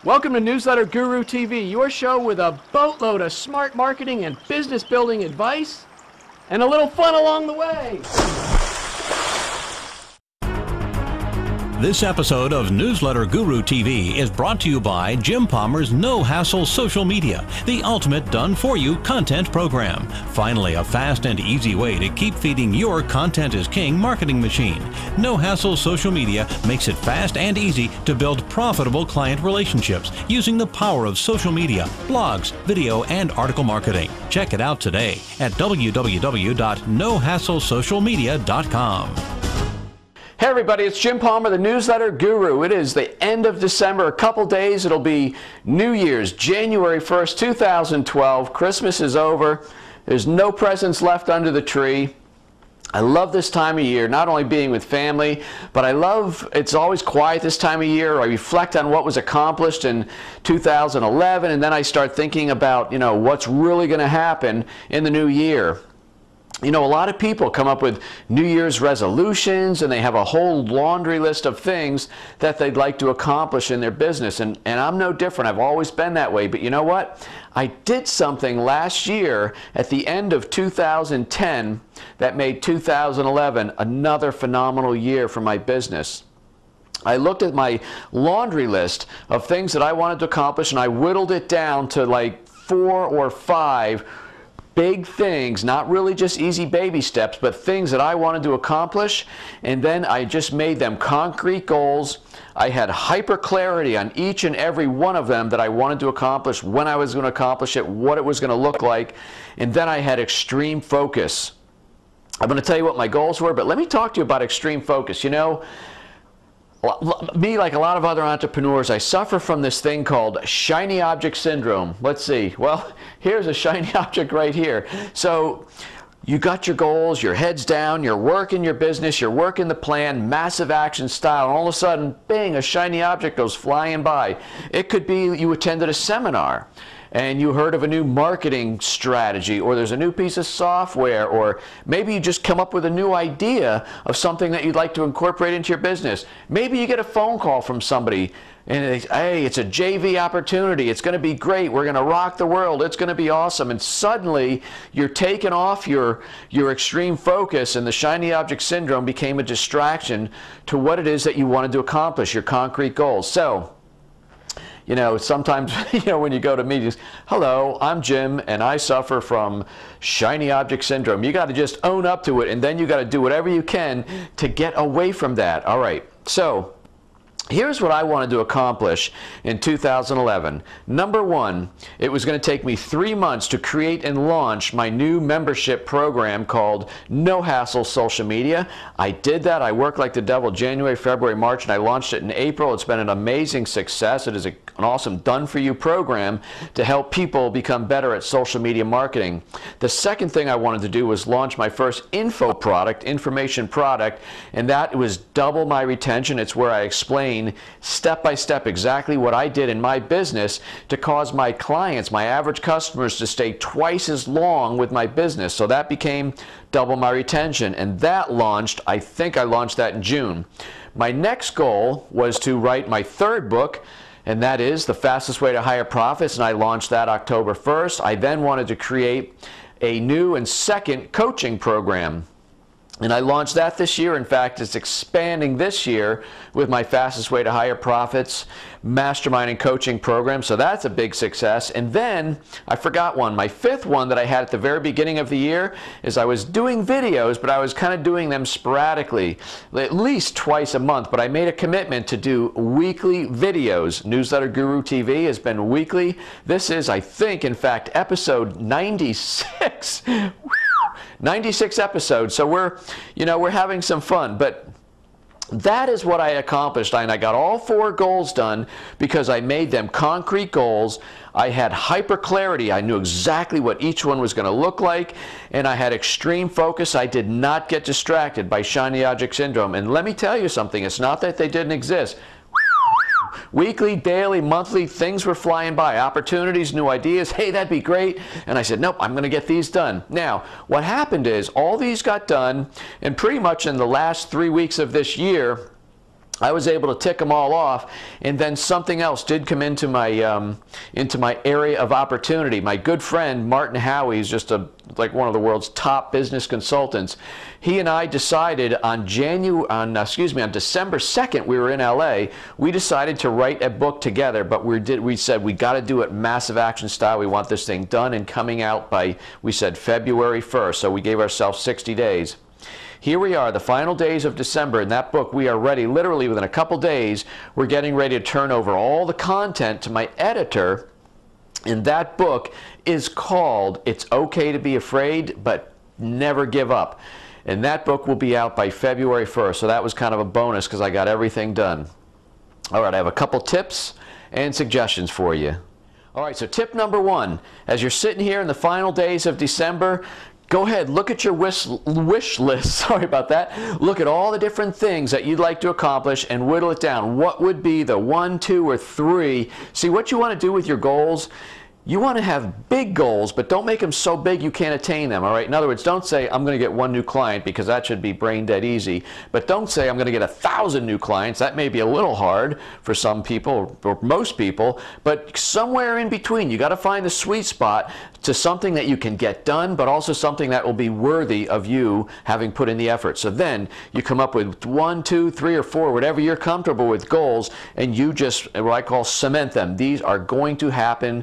Welcome to Newsletter Guru TV, your show with a boatload of smart marketing and business building advice, and a little fun along the way. This episode of Newsletter Guru TV is brought to you by Jim Palmer's No Hassle Social Media, the ultimate done-for-you content program. Finally, a fast and easy way to keep feeding your content is king marketing machine. No Hassle Social Media makes it fast and easy to build profitable client relationships using the power of social media, blogs, video, and article marketing. Check it out today at www.nohasslesocialmedia.com. Hey everybody, it's Jim Palmer, the Newsletter Guru. It is the end of December, a couple days. It'll be New Year's, January 1st, 2012. Christmas is over. There's no presents left under the tree. I love this time of year, not only being with family, but I love it's always quiet this time of year. I reflect on what was accomplished in 2011, and then I start thinking about, what's really going to happen in the new year. A lot of people come up with New Year's resolutions, and they have a whole laundry list of things that they'd like to accomplish in their business. And I'm no different. I've always been that way. But you know what? I did something last year at the end of 2010 that made 2011 another phenomenal year for my business. I looked at my laundry list of things that I wanted to accomplish, and I whittled it down to like 4 or 5 big things, not really just easy baby steps, but things that I wanted to accomplish, and then I just made them concrete goals. I had hyper clarity on each and every one of them that I wanted to accomplish, when I was going to accomplish it, what it was going to look like, and then I had extreme focus. I'm going to tell you what my goals were, but let me talk to you about extreme focus. Me, like a lot of other entrepreneurs, I suffer from this thing called shiny object syndrome. Let's see. Well, here's a shiny object right here. So you got your goals, your head's down, you're working your business, you're working the plan, massive action style, and all of a sudden, bing, a shiny object goes flying by. It could be you attended a seminar and you heard of a new marketing strategy, or there's a new piece of software, or maybe you just come up with a new idea of something that you'd like to incorporate into your business. Maybe you get a phone call from somebody and they say, hey, it's a JV opportunity, it's going to be great, we're going to rock the world, it's going to be awesome, and suddenly you're taking off your extreme focus, and the shiny object syndrome became a distraction to what it is that you wanted to accomplish, your concrete goals. So sometimes, when you go to meetings, hello, I'm Jim, and I suffer from shiny object syndrome. You got to just own up to it, and then you got to do whatever you can to get away from that. All right, so here's what I wanted to accomplish in 2011. Number one, it was going to take me 3 months to create and launch my new membership program called No Hassle Social Media. I did that. I worked like the devil January, February, March, and I launched it in April. It's been an amazing success. It is an awesome done-for-you program to help people become better at social media marketing. The second thing I wanted to do was launch my first information product, and that was double my retention. It's where I explain step by step exactly what I did in my business to cause my clients, my average customers, to stay twice as long with my business. So that became double my retention, and that launched, I think I launched that in June. My next goal was to write my third book, and that is The Fastest Way to Higher Profits, and I launched that October 1st. I then wanted to create a new and second coaching program, and I launched that this year. In fact, it's expanding this year with my Fastest Way to Higher Profits mastermind and coaching program. So that's a big success. And then I forgot one. My fifth one that I had at the very beginning of the year is I was doing videos, but I was kind of doing them sporadically, at least twice a month. But I made a commitment to do weekly videos. Newsletter Guru TV has been weekly. This is, I think, in fact, episode 96. 96 episodes, so we're having some fun, but that is what I accomplished, and I got all 4 goals done because I made them concrete goals. I had hyper clarity. I knew exactly what each one was going to look like, and I had extreme focus. I did not get distracted by shiny object syndrome, and let me tell you something, it's not that they didn't exist. Weekly, daily, monthly, things were flying by. Opportunities, new ideas. Hey, that'd be great. And I said, nope, I'm going to get these done. Now, what happened is all these got done, and pretty much in the last 3 weeks of this year, I was able to tick them all off, and then something else did come into my area of opportunity. My good friend Martin Howie is just like one of the world's top business consultants. He and I decided on December 2nd, we were in LA. We decided to write a book together, but we said we got to do it massive action style. We want this thing done and coming out by, we said, February 1st. So we gave ourselves 60 days. Here we are, the final days of December. In that book, we are ready, literally within a couple days, we're getting ready to turn over all the content to my editor. And that book is called It's Okay to Be Afraid, but Never Give Up. And that book will be out by February 1st. So that was kind of a bonus because I got everything done. All right, I have a couple tips and suggestions for you. All right, so tip number 1, as you're sitting here in the final days of December, go ahead, look at your wish list. Sorry about that. Look at all the different things that you'd like to accomplish and whittle it down. What would be the 1, 2, or 3? See, what you want to do with your goals, you want to have big goals, but don't make them so big you can't attain them, all right? In other words, don't say, I'm going to get 1 new client, because that should be brain dead easy. But don't say, I'm going to get 1,000 new clients. That may be a little hard for some people, or most people, but somewhere in between, you got to find the sweet spot to something that you can get done, but also something that will be worthy of you having put in the effort. So then you come up with 1, 2, 3, or 4, whatever you're comfortable with goals, and you just, what I call, cement them. These are going to happen.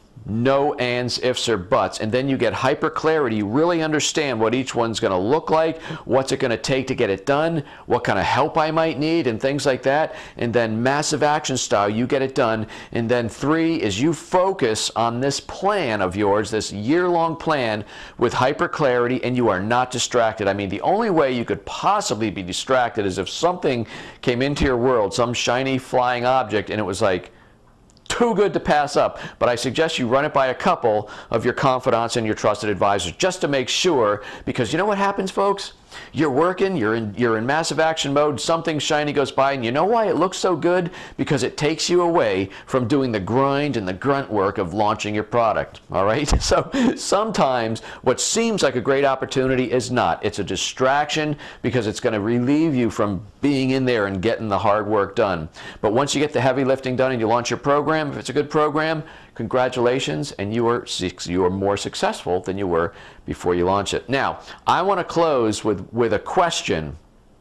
No ands, ifs, or buts. And then you get hyper clarity. You really understand what each one's going to look like, what's it going to take to get it done, what kind of help I might need, and things like that. And then massive action style, you get it done. And then 3 is you focus on this plan of yours, this year-long plan with hyper clarity, and you are not distracted. I mean, the only way you could possibly be distracted is if something came into your world, some shiny flying object, and it was like, too good to pass up. But I suggest you run it by a couple of your confidants and your trusted advisors just to make sure, because you know what happens, folks? You're working, you're in massive action mode, something shiny goes by, and you know why it looks so good? Because it takes you away from doing the grind and the grunt work of launching your product, all right? So sometimes what seems like a great opportunity is not. It's a distraction because it's going to relieve you from being in there and getting the hard work done. But once you get the heavy lifting done and you launch your program, if it's a good program, congratulations, and you are more successful than you were before you launch it. Now, I want to close with a question.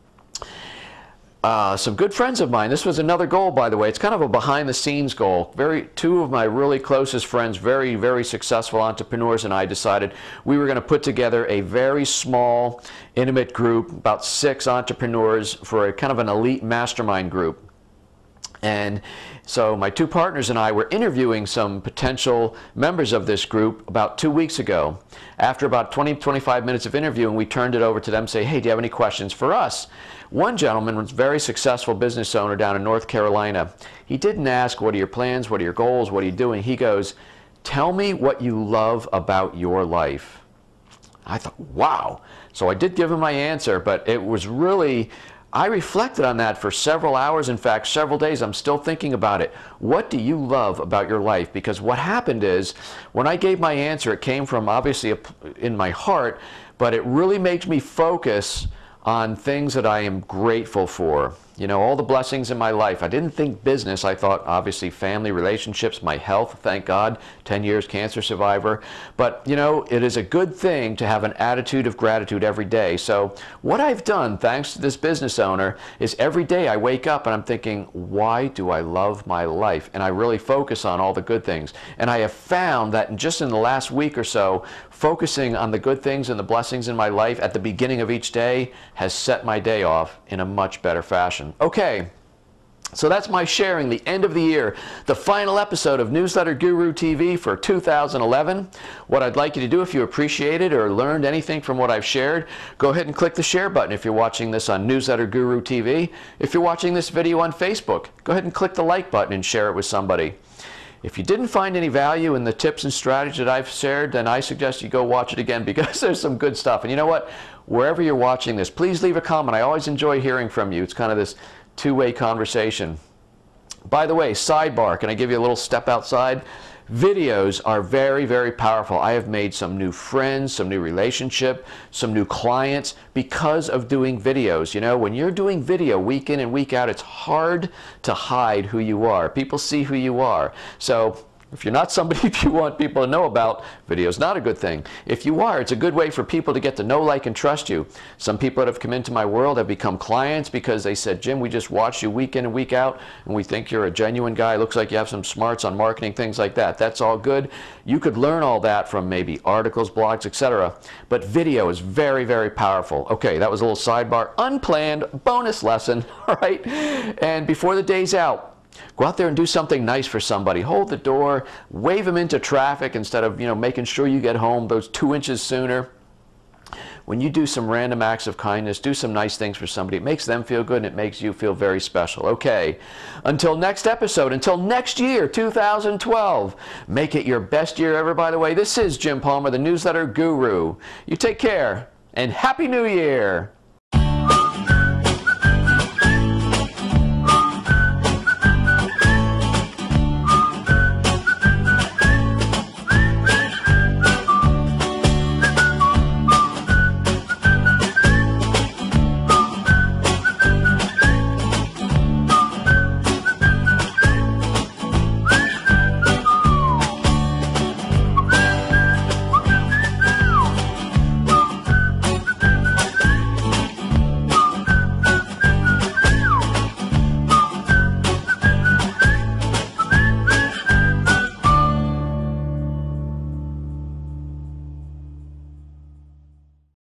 Some good friends of mine, this was another goal, by the way. It's kind of a behind-the-scenes goal. Two of my really closest friends, very, very successful entrepreneurs, and I decided we were going to put together a very small, intimate group, about 6 entrepreneurs, for a kind of an elite mastermind group. And so my 2 partners and I were interviewing some potential members of this group about 2 weeks ago. After about 20-25 minutes of interviewing, we turned it over to them and say, hey, do you have any questions for us? One gentleman was a very successful business owner down in North Carolina. He didn't ask, what are your plans, what are your goals, what are you doing? He goes, tell me what you love about your life. I thought, wow. So I did give him my answer, but it was really, I reflected on that for several hours, in fact, several days. I'm still thinking about it. What do you love about your life? Because what happened is, when I gave my answer, it came from obviously in my heart, but it really makes me focus on things that I am grateful for. You know, all the blessings in my life. I didn't think business. I thought, obviously, family, relationships, my health, thank God, 10 years cancer survivor. But, you know, it is a good thing to have an attitude of gratitude every day. So what I've done, thanks to this business owner, is every day I wake up and I'm thinking, why do I love my life? And I really focus on all the good things. And I have found that just in the last week or so, focusing on the good things and the blessings in my life at the beginning of each day has set my day off in a much better fashion. Okay, so that's my sharing, the end of the year, the final episode of Newsletter Guru TV for 2011. What I'd like you to do, if you appreciated or learned anything from what I've shared, go ahead and click the share button if you're watching this on Newsletter Guru TV. If you're watching this video on Facebook, go ahead and click the like button and share it with somebody. If you didn't find any value in the tips and strategies that I've shared, then I suggest you go watch it again, because there's some good stuff. And you know what? Wherever you're watching this, please leave a comment. I always enjoy hearing from you. It's kind of this two-way conversation. By the way, sidebar, can I give you a little step outside? Videos are very, very powerful. I have made some new friends, some new relationship, some new clients because of doing videos. You know, when you're doing video week in and week out, it's hard to hide who you are. People see who you are. So if you're not somebody you want people to know about, video is not a good thing. If you are, it's a good way for people to get to know, like, and trust you. Some people that have come into my world have become clients because they said, Jim, we just watch you week in and week out, and we think you're a genuine guy. Looks like you have some smarts on marketing, things like that. That's all good. You could learn all that from maybe articles, blogs, etc. But video is very, very powerful. Okay, that was a little sidebar, unplanned bonus lesson, all right? And before the day's out, go out there and do something nice for somebody. Hold the door, wave them into traffic instead of, making sure you get home those 2 inches sooner. When you do some random acts of kindness, do some nice things for somebody, it makes them feel good and it makes you feel very special. Okay, until next episode, until next year, 2012, make it your best year ever, by the way. This is Jim Palmer, the Newsletter Guru. You take care, and Happy New Year!